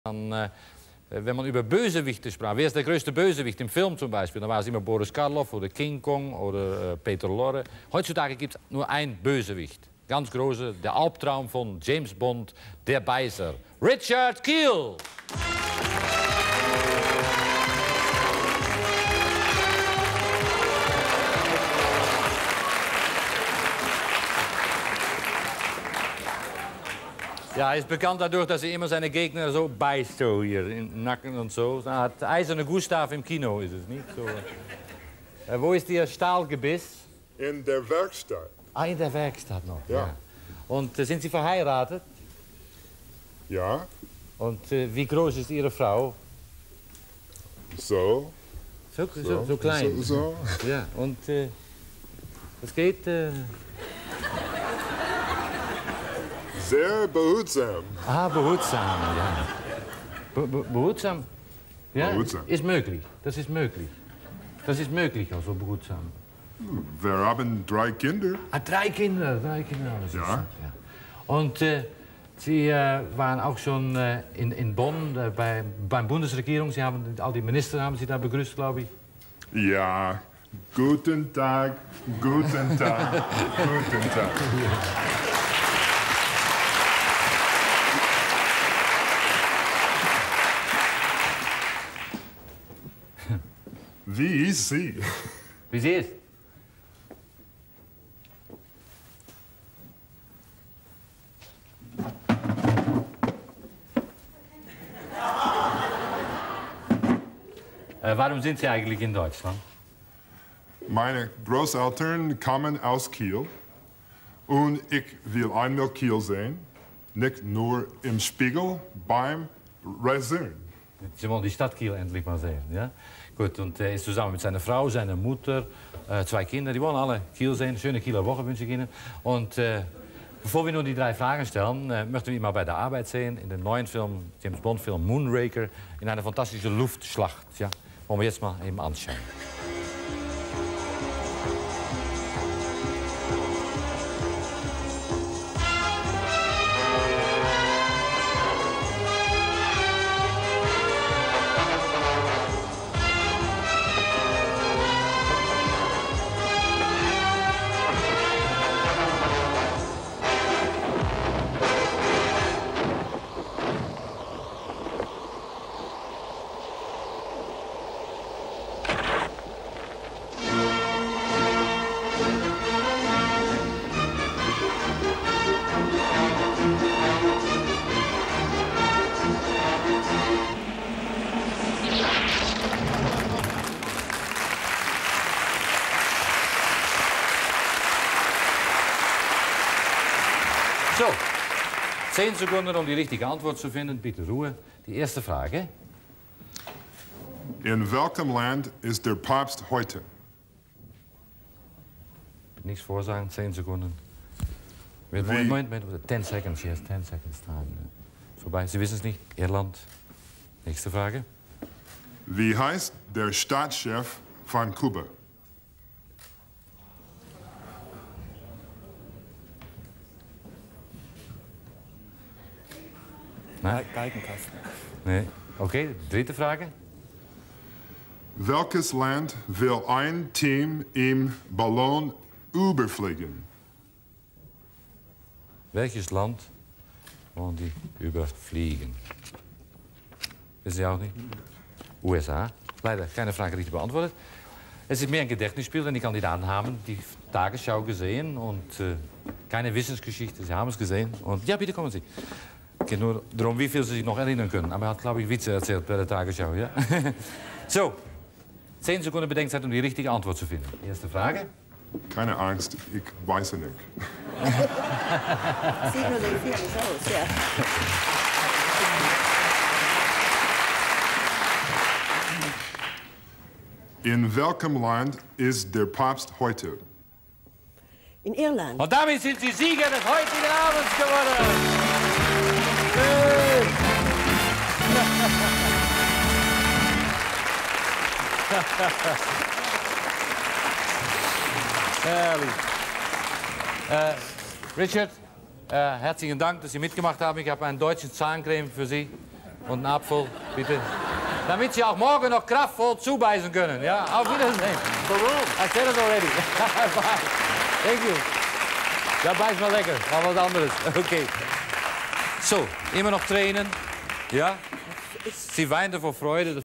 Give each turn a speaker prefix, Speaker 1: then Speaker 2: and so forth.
Speaker 1: Wenn man über Bösewichte sprach, wer ist der größte Bösewicht im Film zum Beispiel, dann war es immer Boris Karloff oder King Kong oder Peter Lorre. Heutzutage gibt es nur ein Bösewicht, ganz große, der Albtraum von James Bond, der Beißer, Richard Kiel. Ja, er ist bekannt dadurch, dass er immer seine Gegner so beißt, so hier im Nacken und so. Er hat Eiserne Gustav im Kino, ist es nicht? So. Wo ist Ihr Stahlgebiss?
Speaker 2: In der Werkstatt.
Speaker 1: Ah, in der Werkstatt noch,
Speaker 2: ja.
Speaker 1: Ja. Und sind Sie verheiratet?
Speaker 2: Ja.
Speaker 1: Und wie groß ist Ihre Frau?
Speaker 2: So.
Speaker 1: So klein?
Speaker 2: So.
Speaker 1: Ja, und es geht...
Speaker 2: Sehr behutsam.
Speaker 1: Ah, behutsam, ja. Behutsam? Ja,
Speaker 2: behutsam.
Speaker 1: Ist möglich. Das ist möglich. Das ist möglich, also behutsam.
Speaker 2: Wir haben 3 Kinder.
Speaker 1: Ah, 3 Kinder. Das
Speaker 2: ja.
Speaker 1: Ist, ja. Und Sie waren auch schon in Bonn beim Bundesregierung. Sie haben all die Minister haben Sie da begrüßt, glaube ich.
Speaker 2: Ja. Guten Tag, guten Tag, guten Tag. Wie ist sie?
Speaker 1: Wie sie ist? Warum sind Sie eigentlich in Deutschland?
Speaker 2: Meine Großeltern kommen aus Kiel und ich will einmal Kiel sehen, nicht nur im Spiegel, beim Rasieren.
Speaker 1: Sie wollen die Stadt Kiel endlich mal sehen, ja? Gut, und er ist zusammen mit seiner Frau, seiner Mutter, 2 Kinder. Die wollen alle Kiel sehen. Schöne Kieler Woche wünsche ich Ihnen. Und bevor wir nun die 3 Fragen stellen, möchten wir ihn mal bei der Arbeit sehen. In dem neuen Film, James Bond Film Moonraker, in einer fantastischen Luftschlacht. Ja? Wollen wir jetzt mal eben anschauen. So, 10 Sekunden, um die richtige Antwort zu finden. Bitte Ruhe. Die erste Frage.
Speaker 2: In welchem Land ist der Papst heute?
Speaker 1: Nichts vorsagen, 10 Sekunden. Moment, 10 seconds, yes, 10 seconds time. Vorbei, Sie wissen es nicht. Irland. Nächste Frage.
Speaker 2: Wie heißt der Staatschef von Kuba?
Speaker 3: Geigenkasten.
Speaker 1: Nee. Okay, dritte Frage.
Speaker 2: Welches Land will ein Team im Ballon überfliegen?
Speaker 1: Welches Land wollen die überfliegen? Wissen Sie auch nicht? USA. Leider keine Frage richtig beantwortet. Es ist mehr ein Gedächtnisspiel, denn die Kandidaten haben die Tagesschau gesehen und keine Wissensgeschichte. Sie haben es gesehen. Und ja, bitte kommen Sie. Es geht nur darum, wie viel Sie sich noch erinnern können. Aber er hat, glaube ich, Witze erzählt bei der Tagesschau. Ja? So, 10 Sekunden Bedenkzeit, um die richtige Antwort zu finden. Erste Frage.
Speaker 2: Keine Angst, ich weiß nicht.
Speaker 4: Sieht nur so viel aus, ja.
Speaker 2: In welchem Land ist der Papst heute?
Speaker 4: In Irland.
Speaker 1: Und damit sind Sie Sieger des heutigen Abends geworden. Hey. Herrlich. Richard, herzlichen Dank, dass Sie mitgemacht haben. Ich habe eine deutsche Zahncreme für Sie. Und einen Apfel, bitte. Damit Sie auch morgen noch kraftvoll zubeißen können. Ja, auf Wiedersehen.
Speaker 2: Warum?
Speaker 1: I said it already. Bye. Thank you. Ja, beiß mal lecker. Mal was anderes. Okay. So, immer noch trainen. Ja? Sie weinte vor Freude.